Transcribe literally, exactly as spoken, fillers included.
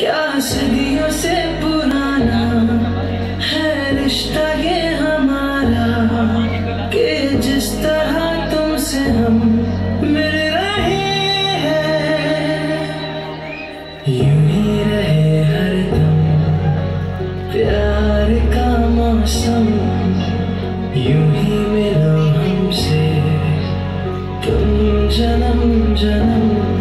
क्या सदियों से पुराना है रिश्ता ये हमारा, कि जिस तरह तुमसे हम मिल रहे हैं, यूं ही रहे हरदम प्यार का मौसम, यूं ही मिलो हमसे तुम जन्म जन्म।